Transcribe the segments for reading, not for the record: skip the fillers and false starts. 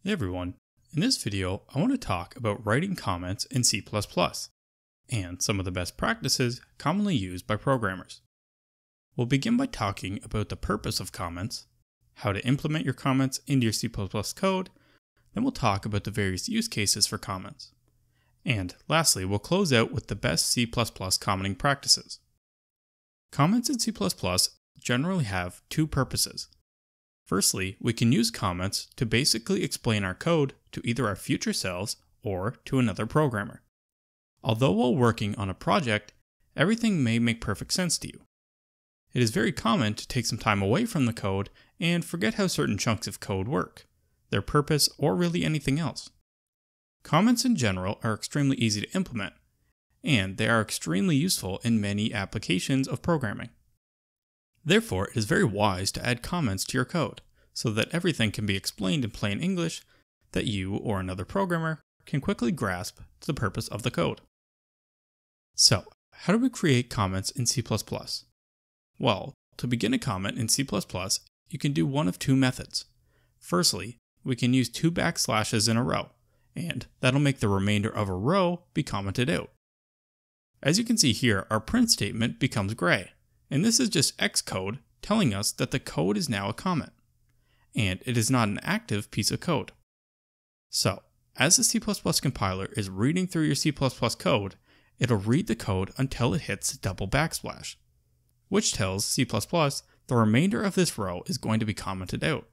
Hey everyone, in this video I want to talk about writing comments in C++ and some of the best practices commonly used by programmers. We'll begin by talking about the purpose of comments, how to implement your comments into your C++ code, then we'll talk about the various use cases for comments. And lastly, we'll close out with the best C++ commenting practices. Comments in C++ generally have two purposes. Firstly, we can use comments to basically explain our code to either our future selves or to another programmer. Although while working on a project, everything may make perfect sense to you. It is very common to take some time away from the code and forget how certain chunks of code work, their purpose, or really anything else. Comments in general are extremely easy to implement, and they are extremely useful in many applications of programming. Therefore, it is very wise to add comments to your code, so that everything can be explained in plain English that you or another programmer can quickly grasp the purpose of the code. So, how do we create comments in C++? Well, to begin a comment in C++, you can do one of two methods. Firstly, we can use two backslashes in a row, and that'll make the remainder of a row be commented out. As you can see here, our print statement becomes gray. And this is just Xcode telling us that the code is now a comment, and it is not an active piece of code. So, as the C++ compiler is reading through your C++ code, it'll read the code until it hits double backslash, which tells C++ the remainder of this row is going to be commented out.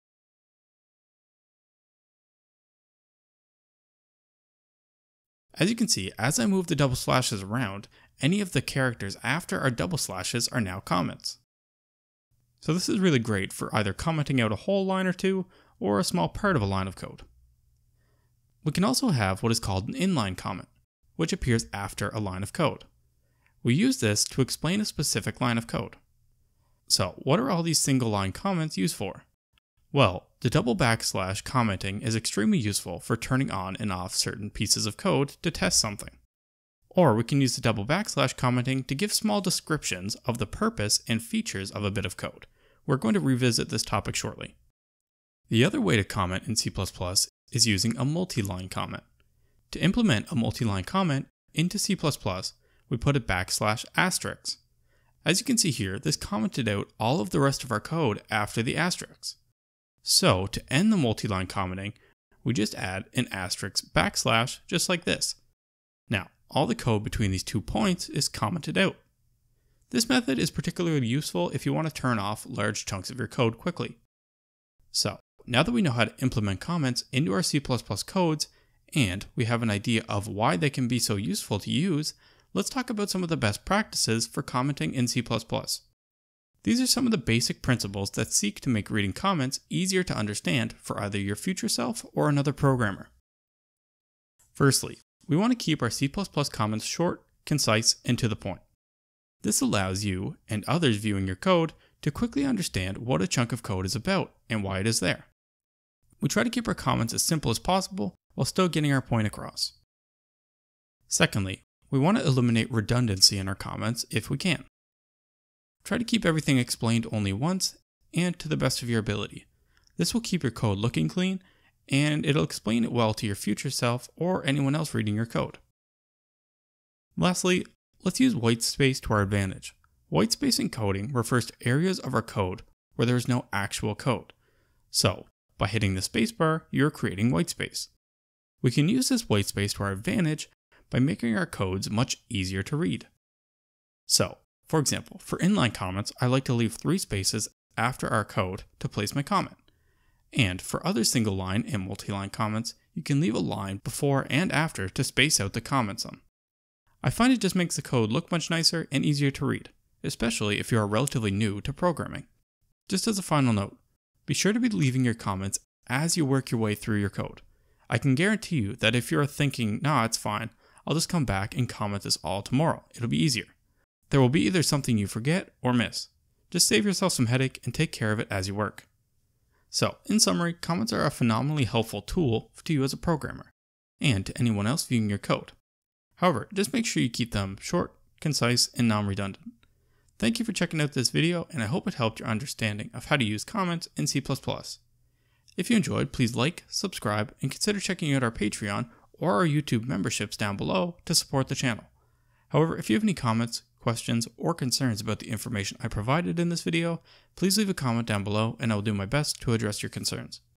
As you can see, as I move the double slashes around, any of the characters after our double slashes are now comments. So this is really great for either commenting out a whole line or two, or a small part of a line of code. We can also have what is called an inline comment, which appears after a line of code. We use this to explain a specific line of code. So what are all these single line comments used for? Well, the double backslash commenting is extremely useful for turning on and off certain pieces of code to test something. Or we can use the double backslash commenting to give small descriptions of the purpose and features of a bit of code. We're going to revisit this topic shortly. The other way to comment in C++ is using a multi-line comment. To implement a multi-line comment into C++, we put a backslash asterisk. As you can see here, this commented out all of the rest of our code after the asterisk. So, to end the multi-line commenting, we just add an asterisk backslash just like this. Now, all the code between these 2 points is commented out. This method is particularly useful if you want to turn off large chunks of your code quickly. So, now that we know how to implement comments into our C++ codes, and we have an idea of why they can be so useful to use, let's talk about some of the best practices for commenting in C++. These are some of the basic principles that seek to make reading comments easier to understand for either your future self or another programmer. Firstly, we want to keep our C++ comments short, concise, and to the point. This allows you and others viewing your code to quickly understand what a chunk of code is about and why it is there. We try to keep our comments as simple as possible while still getting our point across. Secondly, we want to eliminate redundancy in our comments if we can. Try to keep everything explained only once and to the best of your ability. This will keep your code looking clean, and it'll explain it well to your future self or anyone else reading your code. Lastly, let's use white space to our advantage. White space in coding refers to areas of our code where there is no actual code. So, by hitting the spacebar, you're creating white space. We can use this white space to our advantage by making our codes much easier to read. So, for example, for inline comments, I like to leave 3 spaces after our code to place my comment. And for other single line and multi-line comments, you can leave a line before and after to space out the comments on. I find it just makes the code look much nicer and easier to read, especially if you are relatively new to programming. Just as a final note, be sure to be leaving your comments as you work your way through your code. I can guarantee you that if you're thinking, nah, it's fine, I'll just come back and comment this all tomorrow, it'll be easier. There will be either something you forget or miss. Just save yourself some headache and take care of it as you work. So, in summary, comments are a phenomenally helpful tool to you as a programmer, and to anyone else viewing your code. However, just make sure you keep them short, concise, and non-redundant. Thank you for checking out this video, and I hope it helped your understanding of how to use comments in C++. If you enjoyed, please like, subscribe, and consider checking out our Patreon or our YouTube memberships down below to support the channel. However, if you have any comments, questions, or concerns about the information I provided in this video, please leave a comment down below and I will do my best to address your concerns.